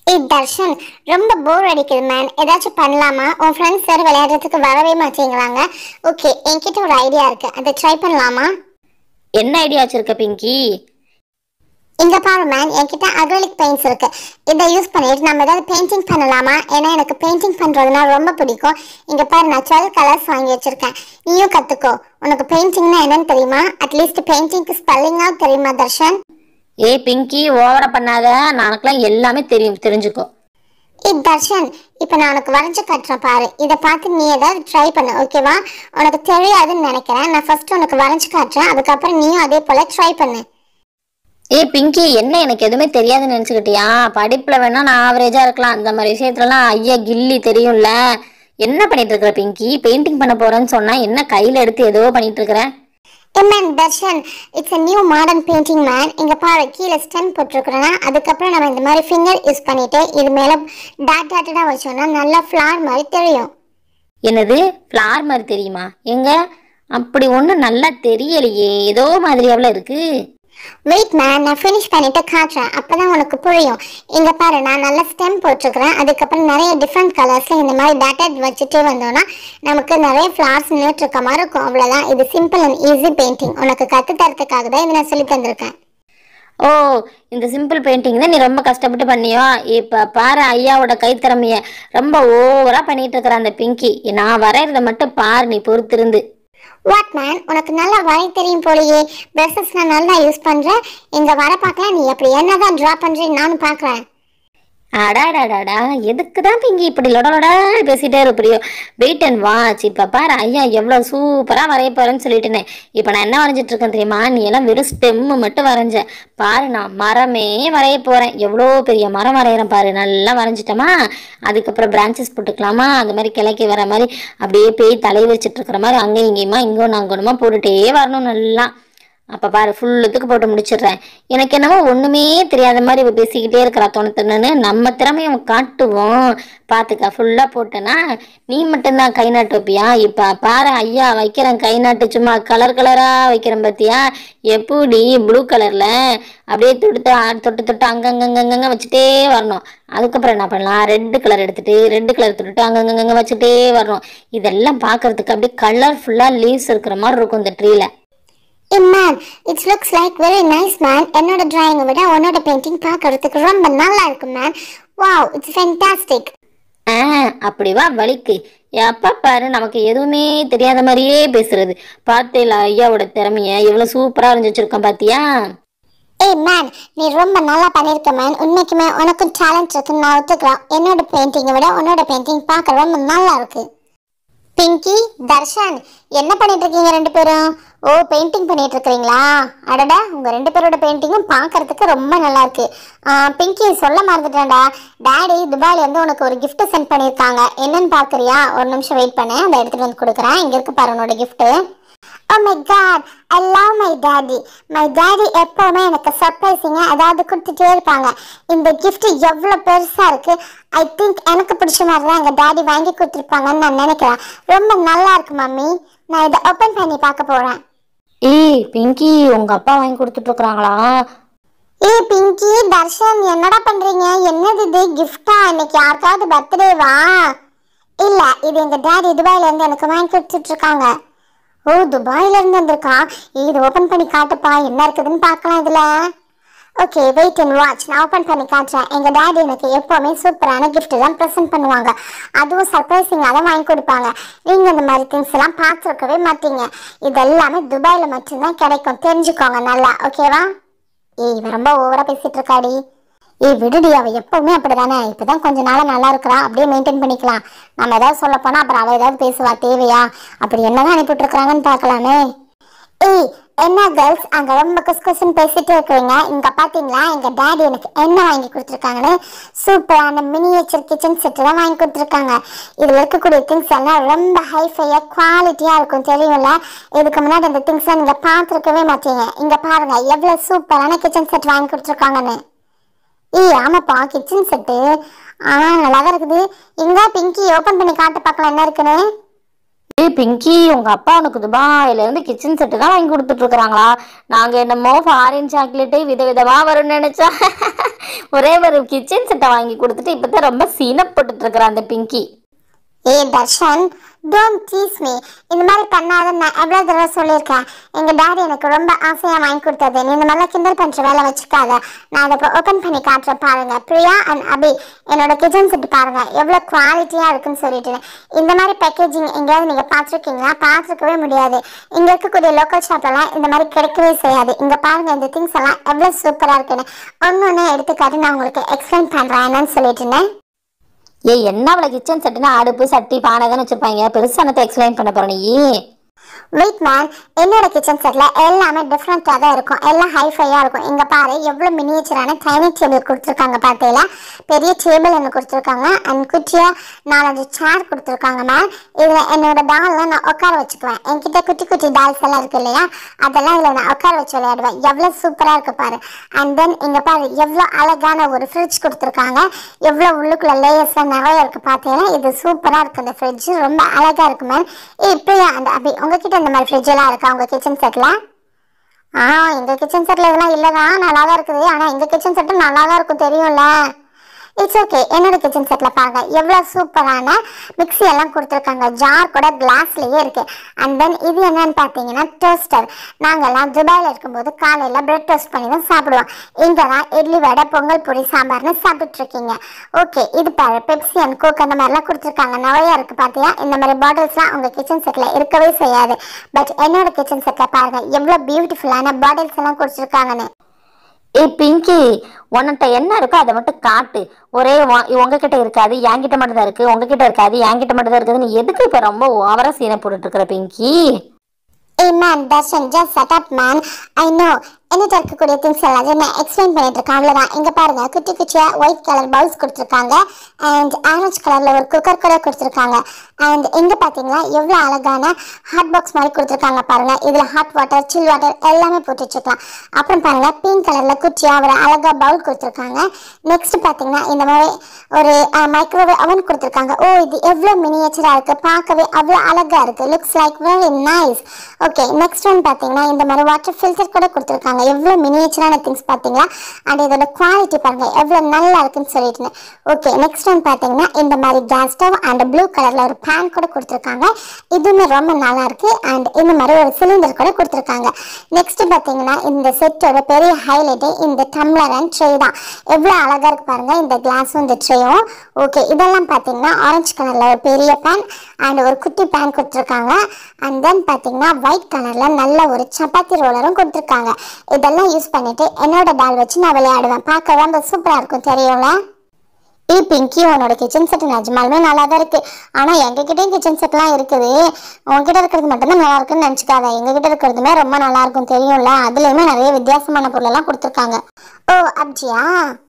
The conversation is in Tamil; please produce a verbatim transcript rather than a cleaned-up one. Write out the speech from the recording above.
ஏய் தர்ஷன், ரொம்ப போர் அடிக்குது மேன். ஏதாச்சும் பண்ணலாமா? உன் ஃப்ரெண்ட்ஸ் வேறு விளையாடுறதுக்கு வரவே மாட்டேங்கிறாங்க. ஓகே, என்கிட்ட ஒரு ஐடியா இருக்கு, அதை ட்ரை பண்ணலாமா? என்ன ஐடியா வச்சிருக்க பிங்கி? இங்க பாரு மேன், என்கிட்ட அக்ரிலிக் பெயிண்ட்ஸ் இருக்கு. இதை யூஸ் பண்ணிட்டு நம்ம ஏதாவது பெயிண்டிங் பண்ணலாமா? ஏன்னா எனக்கு பெயிண்டிங் பண்றதுனா ரொம்ப பிடிக்கும். இங்க பாரு, நான் டுவெல் கலர்ஸ் வாங்கி வச்சிருக்கேன். நீயும் கத்துக்கோ. உனக்கு பெயிண்டிங்னா என்னன்னு தெரியுமா? அட்லீஸ்ட் பெயிண்டிங்க்கு ஸ்பெல்லிங்காவது தெரியுமா தர்ஷன்? ஏ பிங்கி, ஓவரா பண்ணாத. நானுக்குலாம் எல்லாமே தெரியும், தெரிஞ்சுக்கோ. ஏய் தர்ஷன், இப்போ நான் உனக்கு வரைஞ்சு காட்டுறேன் பாரு. இதை பார்த்து நீ ஏதாவது ட்ரை பண்ணு, ஓகேவா? உனக்கு தெரியாதுன்னு நினைக்கிறேன். நான் ஃபர்ஸ்ட் உனக்கு வரைஞ்சு காட்டுறேன், அதுக்கப்புறம் நீயும் அதே போல ட்ரை பண்ணு. ஏ பிங்கி, என்ன எனக்கு எதுவுமே தெரியாதுன்னு நினைச்சுக்கிட்டியா? படிப்புல வேணா நான் ஆவரேஜா இருக்கலாம், அந்த மாதிரி விஷயத்துலலாம் ஐயா கில்லி தெரியும்ல. என்ன பண்ணிட்டு இருக்கிற பிங்கி? பெயிண்டிங் பண்ண போறேன்னு சொன்னா என்ன கையில எடுத்து ஏதோ பண்ணிட்டு இருக்கிற? Man Darshan, it's a new modern painting man. இங்க பாரு, கீழே ஸ்டெம் போட்டிருக்கிறேன்னா அதுக்கப்புறம் நம்ம இந்த மாதிரி ஃபிங்கர் யூஸ் பண்ணிட்டு இது மேல டாட் டாட்டடா வச்சோம்னா நல்லா ஃபிளார் மாதிரி தெரியும். என்னது, ஃப்ளார் மாதிரி தெரியுமா? எங்க அப்படி ஒன்றும் நல்லா தெரியலையே, ஏதோ மாதிரியாவில் இருக்கு. வெயிட் மேன், நான் ஃபினிஷ் பண்ணிட்டு காட்டுறேன், அப்பதான் உனக்கு புரியும். இங்க பாரு, நான் நல்லா ஸ்டெம் போட்டிருக்கிறேன். அதுக்கப்புறம் நிறைய டிஃப்ரெண்ட் கலர்ஸ்ல இந்த மாதிரி டாட்டட் வச்சுட்டே வந்தோம்னா நமக்கு நிறைய ஃபிளார்ஸ் நின்றுட்டு இருக்க மாதிரி இருக்கும். அவ்வளவுதான். இது சிம்பிள் அண்ட் ஈஸி பெயிண்டிங். உனக்கு கத்து தரத்துக்காக தான் இதை நான் சொல்லி தந்திருக்கேன். ஓ, இந்த சிம்பிள் பெயிண்டிங் தான் நீ ரொம்ப கஷ்டப்பட்டு பண்ணியோ? இப்போ பாரு ஐயாவோட கைத்திறமைய, ரொம்ப ஓவரா பண்ணிட்டு இருக்கிற அந்த பிங்கி. நான் வரைகிறத மட்டும் பாரு, நீ பொறுத்திருந்து. வாட் மேன், உனக்கு நல்லா வரைய தெரியும் போலயே. ப்ரஷஸ்லாம் நல்லா யூஸ் பண்ற. இங்க வர பார்க்கலாம், நீ அப்படி என்னதான் ட்ரா பண்றேன்னு நானும் பார்க்குறேன். அடாடாடாடா, எதுக்கு தான் பிங்கி இப்படி லொடலொடா பேசிட்டே இருப்பியோ? Wait and watch. இப்போ பாரு ஐயா எவ்வளோ சூப்பராக வரைய போறேன்னு சொல்லிட்டுனே. இப்போ நான் என்ன வரைஞ்சிட்டு இருக்கேன் தெரியுமா? நீ எல்லாம் வெறும் ஸ்டெம்மு மட்டும் வரைஞ்ச பாரு, நான் மரமே வரைய போறேன். எவ்வளோ பெரிய மரம் வரைகிறேன் பாரு. நல்லா வரைஞ்சிட்டோமா? அதுக்கப்புறம் பிரான்ச்சஸ் போட்டுக்கலாமா? அந்த மாதிரி கிளைக்கி வர மாதிரி அப்படியே பேய் தலை வச்சுட்டு இருக்கிற மாதிரி அங்கேயும் இங்கேயுமா இங்கோ நாங்கணுமா போட்டுகிட்டே வரணும் நல்லா. அப்போ பாரு, ஃபுல்லுத்துக்கு போட்டு முடிச்சிடுறேன். எனக்கு என்னமோ ஒன்றுமே தெரியாத மாதிரி இவ பேசிக்கிட்டே இருக்கிறா. தோணத்துன்னு நம்ம திறமையை காட்டுவோம். பார்த்துக்க, ஃபுல்லாக போட்டேன்னா நீ மட்டும்தான் கை நாட்டு வைப்பியா? இப்போ பாரு ஐயா வைக்கிறேன் கை நாட்டு, சும்மா கலர் கலராக வைக்கிறேன் பார்த்தியா? எப்படி ப்ளூ கலரில் அப்படியே தொட்டு தொட்டு தொட்டு அங்கங்கங்கங்க வச்சுட்டே வரணும். அதுக்கப்புறம் என்ன பண்ணலாம்? ரெட்டு கலர் எடுத்துகிட்டு ரெட்டு கலர் தொட்டுட்டு அங்கங்கங்க வச்சுட்டே வரணும். இதெல்லாம் பார்க்குறதுக்கு அப்படியே கலர்ஃபுல்லாக லீவ்ஸ் இருக்கிற மாதிரி இருக்கும் இந்த ட்ரீல. Hey man, it looks like very nice man. என்னோட டிராயிங்கை விட உன்னோட பெயிண்டிங் பார்க்கறதுக்கு ரொம்ப நல்லா இருக்கு மேன். Wow, it's fantastic. ஆ, அப்படி வா வலிக்கு. எப்போ பாரு நமக்கு எதுவுமே தெரியாத மாதிரியே பேசுறது. பார்த்தேல ஐயாவோட திறமைய எவ்வளோ சூப்பராக இருந்து வச்சிருக்கோம் பார்த்தியா? ஏய் மேன், நீ ரொம்ப நல்லா பண்ணியிருக்க மேன். உண்மைக்குமே உனக்கும் டேலண்ட் இருக்குன்னு நான் ஒத்துக்கிறேன். என்னோட பெயிண்டிங்கை விட உன்னோட பெயிண்டிங் பார்க்க ரொம்ப நல்லா இருக்கு. பிங்கி, தர்ஷன், என்ன பண்ணிட்டு இருக்கீங்க ரெண்டு பேரும்? ஓ, பெயிண்டிங் பண்ணிட்டு இருக்கிறீங்களா? அடடா, உங்க ரெண்டு பேரோட பெயிண்டிங்கும் பார்க்கறதுக்கு ரொம்ப நல்லா இருக்கு. பிங்கி, சொல்ல மறந்துட்டேன்டா, டாடி துபாயில இருந்து உனக்கு ஒரு கிஃப்ட் சென்ட் பண்ணியிருக்காங்க. என்னன்னு பாக்குறியா? ஒரு நிமிஷம் வெயிட் பண்ண, அதை எடுத்துட்டு வந்து கொடுக்குறேன். இங்க இருக்கு பாரு உன்னோட gift. Oh my god, I love my daddy. My daddy எப்பவுமே எனக்கு சர்ப்ரைசிங்கா ஏதாவது கொடுத்துட்டே இருப்பாங்க. இந்த gift எவ்வளவு பெருசா இருக்கு. I think எனக்கு பிடிச்ச மாதிரி தான் எங்க டாடி வாங்கி கொடுத்துருப்பாங்கன்னு நான் நினைக்கிறேன். ரொம்ப நல்லா இருக்கு மம்மி. நான் இதை ஓபன் பண்ணி பார்க்க போறேன். ஏய் பிங்கி, உங்க அப்பா வாங்கி கொடுத்துட்டு இருக்காங்களா? ஏய் பிங்கி, தர்ஷன், என்னடா பண்றீங்க? என்னது இது? கிஃப்டா? இன்னைக்கு யாருக்காவது பர்த்டேவா? இல்ல, இது எங்க டாடி துபாயில இருந்து எனக்கு வாங்கி கொடுத்துட்டு இருக்காங்க. ஓ, துபாயில இருந்து வந்திருக்கா? இது ஓபன் பண்ணி காட்டுப்பா, என்ன இருக்குதுன்னு பார்க்கலாம் இதுல. Okay, wait and watch. நான் ஓபன் பண்ணி காட்டுறேன். எங்க டாடி எனக்கு எப்பவுமே சூப்பரான கிஃப்ட் தான் ப்ரெசென்ட் பண்ணுவாங்க. அதுவும் சர்ப்ரைசிங்காக தான் வாங்கி கொடுப்பாங்க. நீங்க இந்த மாதிரி திங்ஸ் எல்லாம் பார்த்துருக்கவே மாட்டீங்க. இது எல்லாமே துபாயில மட்டும்தான் கிடைக்கும், தெரிஞ்சுக்கோங்க நல்லா, ஓகேவா? ஏய், ரொம்ப ஓவரா பேசிட்டு இருக்காடி. ஏய் விடுடி, அவ எப்பவுமே அப்படிதானே. இப்பதான் கொஞ்ச நாளா நல்லா இருக்கிறா, அப்படியே மெயின்டைன் பண்ணிக்கலாம். நம்ம ஏதாவது சொல்ல போனா அப்புறம் அவ ஏதாவது பேசுவா, தேவையா? அப்படி என்னதான் அனுப்பிட்டு இருக்கிறாங்கன்னு பாக்கலாமே. ஏய், என்ன கேர்ள்ஸ் அங்க ரொம்ப குஸ்குஸ்ன்னு பேசிட்டு இருக்கிறீங்க? இங்க பாத்தீங்களா எங்க டாடி எனக்கு என்ன வாங்கி கொடுத்துருக்காங்கன்னு? சூப்பரான மினியேச்சர் கிச்சன் செட் தான் வாங்கி கொடுத்துருக்காங்க. இதுல இருக்கக்கூடிய திங்ஸ் எல்லாம் ரொம்ப ஹைஃபையா குவாலிட்டியா இருக்கும், தெரியும்ல? இதுக்கு முன்னாடி அந்த திங்ஸ் எல்லாம் நீங்க பாத்துருக்கவே மாட்டீங்க. இங்க பாருங்க எவ்வளவு சூப்பரான கிச்சன் செட் வாங்கி கொடுத்துருக்காங்கன்னு. ஏய் ஆமாப்பா, கிச்சன் செட்டு ஆ நல்லா தான் இருக்குது. எங்க பிங்கி, ஓபன் பண்ணி காட்டு பார்க்கலாம் என்ன இருக்குன்னு. ஏய் பிங்கி, உங்க அப்பா உனக்கு துபாயில இருந்து கிச்சன் செட்டு தான் வாங்கி கொடுத்துட்டு இருக்கிறாங்களா? நாங்க என்னமோ ஃபாரின் சாக்லேட்டு வித விதமா வரும்னு நினைச்சா ஒரே ஒரு கிச்சன் செட்டை வாங்கி கொடுத்துட்டு இப்பதான் ரொம்ப சீன போட்டுட்டு இருக்கிற அந்த பிங்கி. ஏ தர்ஷன், டோன்ட் டீஸ் மீ. இந்த மாதிரி பண்ணாத நான் எவ்வளோ தடவை சொல்லியிருக்கேன். எங்கள் டாடி எனக்கு ரொம்ப ஆசையாக வாங்கி கொடுத்தது. நீ இந்த மாதிரிலாம் கிண்டல் பண்ணுற வேலை வச்சுக்காத. நான் அதை இப்போ ஓப்பன் பண்ணி காட்டுறேன் பாருங்க. பிரியா அண்ட் அபி, என்னோட கிச்சன் செட் பாருங்க எவ்வளோ குவாலிட்டியாக இருக்குன்னு சொல்லிட்டு. இந்த மாதிரி பேக்கேஜிங் எங்கேயாவது நீங்கள் பார்த்துருக்கீங்களா? பார்த்துருக்கவே முடியாது. இங்கே இருக்கக்கூடிய லோக்கல் ஷாப்லாம் இந்த மாதிரி கிடைக்கவே செய்யாது. இங்கே பாருங்க இந்த திங்ஸ் எல்லாம் எவ்வளோ சூப்பராக இருக்குன்னு ஒன்று ஒன்று எடுத்துக்காட்டு நான் உங்களுக்கு எக்ஸ்பிளைன் பண்ணுறேன் என்னன்னு சொல்லிட்டுனேன். ஏய், என்ன அவளை கிச்சன் செட்டுனா அடுப்பு சட்டி பானைதான் வச்சிருப்பாங்க, பெருசானத்தை எக்ஸ்பிளைன் பண்ண போற நீ? வெயிட் மேன், என்னோட கிச்சன் செட்ல எல்லாமே டிஃப்ரெண்ட்டாக தான் இருக்கும். எல்லாம் ஹைஃபையாக இருக்கும். இங்கே பாரு எவ்வளோ மினியேச்சரான டைனிங் டேபிள் கொடுத்துருக்காங்க. பார்த்தீங்களா? பெரிய டேபிள் ஒன்று கொடுத்துருக்காங்க அண்ட் குட்டியாக நாலஞ்சு சேர் கொடுத்துருக்காங்க மேம். இதில் என்னோட டால்லாம் நான் உட்கார வச்சுக்குவேன். என்கிட்ட குட்டி குட்டி டால்ஸ் எல்லாம் இருக்கு இல்லையா, அதெல்லாம் இதில் நான் உட்கார வச்சு விளையாடுவேன். எவ்வளோ சூப்பராக இருக்கு பாரு. அண்ட் தென் இங்கே பாரு எவ்வளோ அழகான ஒரு ஃப்ரிட்ஜ் கொடுத்துருக்காங்க. எவ்வளோ உள்ளுக்குள்ள லேயர்ஸ்லாம் நிறைய இருக்கு. பார்த்தீங்கன்னா இது சூப்பராக இருக்கு. இந்த ஃப்ரிட்ஜ் ரொம்ப அழகாக இருக்கு மேம். இப்படியா அந்த அப்படி உங்ககிட்ட இந்த மாதிரி ஃப்ரிட்ஜ் எல்லாம் இருக்கா உங்க கிச்சன் செட்ல? ஆ, எங்க கிச்சன் செட்ல இதெல்லாம் இல்லதான், நல்லா தான் இருக்குது. ஆனா எங்க கிச்சன் செட்டும் நல்லா தான் இருக்கும், தெரியும்ல. It's okay. என்னோட கிச்சன் செட்ல பாருங்க எவ்வளோ சூப்பரான மிக்சி எல்லாம் கொடுத்துருக்காங்க. ஜார் கூட கிளாஸ்லயே இருக்கு. அண்ட் தென் இது என்னன்னு பார்த்தீங்கன்னா டோஸ்டர். நாங்கெல்லாம் துபாயில் இருக்கும்போது காலையில் பிரெட் டோஸ்ட் பண்ணி தான் சாப்பிடுவோம். இங்கே தான் இட்லி வடை பொங்கல் பொடி சாம்பார்னு சாப்பிட்டு இருக்கீங்க. ஓகே, இது பாரு பெப்சி அண்ட் கோக் அந்த மாதிரிலாம் கொடுத்துருக்காங்க. நிறையா இருக்கு. பார்த்தியா? இந்த மாதிரி பாட்டில்ஸ்லாம் உங்கள் கிச்சன் செட்டில் இருக்கவே செய்யாது. பட் என்னோட கிச்சன் செட்டில் பாருங்க எவ்வளோ பியூட்டிஃபுல்லான பாட்டில்ஸ் எல்லாம் கொடுத்துருக்காங்கன்னு. ஏய் பிங்கி, உன்கிட்ட என்ன இருக்கோ அதை மட்டும் காட்டு. ஒரே உங்ககிட்ட இருக்காது என்கிட்ட மட்டும் தான் இருக்கு, உங்ககிட்ட இருக்காது என்கிட்ட மட்டும் தான் இருக்குது. நீ எதுக்கு இப்ப ரொம்ப ஓவரா சீனை போட்டுட்டு இருக்கிற Pinki? Hey man, Darshan, just shut up man. I know. என்னட்ட இருக்கக்கூடிய திங்ஸ் எல்லாத்தையும் நான் எக்ஸ்பிளைன் பண்ணிட்டு இருக்கேன். அவ்வளோதான். இங்கே பாருங்க குட்டி குட்டியாக ஒயிட் கலர் பவுல்ஸ் கொடுத்துருக்காங்க. அண்ட் ஆரஞ்ச் கலரில் ஒரு குக்கர் கூட கொடுத்துருக்காங்க. அண்ட் இங்கே பார்த்தீங்கன்னா எவ்வளோ அழகான ஹாட் பாக்ஸ் மாதிரி கொடுத்துருக்காங்க பாருங்க. இதில் ஹாட் வாட்டர் சில் வாட்டர் எல்லாமே போட்டு வச்சுக்கலாம். அப்புறம் பாருங்க பிங்க் கலரில் குட்டியாக ஒரு அழகாக பவுல் கொடுத்துருக்காங்க. நெக்ஸ்ட் பார்த்தீங்கன்னா இந்த மாதிரி ஒரு மைக்ரோவேவ் அவன் கொடுத்துருக்காங்க. ஓ, இது எவ்வளோ மினியேச்சராக இருக்குது, பார்க்கவே அவ்வளோ அழகாக இருக்குது. Looks like very nice. Okay, next one பார்த்தீங்கன்னா இந்த மாதிரி வாட்டர் ஃபில்டர் கூட கொடுத்துருக்காங்க. எவ்வளோ மினியேச்சரான திங்ஸ் பார்த்தீங்களா? அண்ட் இதோட குவாலிட்டி பாருங்க எவ்வளோ நல்லா இருக்குன்னு சொல்லிட்டு. ஓகே, நெக்ஸ்ட் ஒன் பார்த்தீங்கன்னா இந்த மாதிரி கேஸ் ஸ்டவ் அண்ட் ப்ளூ கலரில் ஒரு பேன் கூட கொடுத்துருக்காங்க. இதுவுமே ரொம்ப நல்லா இருக்கு. அண்ட் இந்த மாதிரி ஒரு சிலிண்டர் கூட கொடுத்துருக்காங்க. நெக்ஸ்ட் பார்த்தீங்கன்னா இந்த செட்டோட பெரிய ஹைலைட்டே இந்த டம்ளர் அண்ட் ட்ரே தான். எவ்வளோ அழகாக இருக்கு பாருங்க இந்த கிளாஸும் இந்த ட்ரேயும். ஓகே, இதெல்லாம் பார்த்தீங்கன்னா ஆரஞ்சு கலரில் ஒரு பெரிய பேன் அண்ட் ஒரு குட்டி பேன் கொடுத்துருக்காங்க. அண்ட் தென் பார்த்தீங்கன்னா ஒயிட் கலரில் நல்ல ஒரு சப்பாத்தி ரோலரும் கொடுத்துருக்காங்க. இதெல்லாம் யூஸ் பண்ணிட்டு என்னோட டால் வச்சு நான் விளையாடுவேன். பார்க்க ரொம்ப சூப்பராக இருக்கும், தெரியும்ல. ஏ பிங்கி, உன்னோட கிச்சன் செட் நிஜமாலுமே நல்லா தான் இருக்கு. ஆனால் எங்ககிட்டயும் கிச்சன் செட்லாம் இருக்குது. உங்ககிட்ட இருக்கிறது மட்டும்தான் நல்லா இருக்குன்னு நினச்சிக்காத. எங்ககிட்ட இருக்கிறதுமே ரொம்ப நல்லா இருக்கும், தெரியும்ல. அதுலேயுமே நிறைய வித்தியாசமான பொருளெல்லாம் கொடுத்துருக்காங்க. ஓ அப்படியா?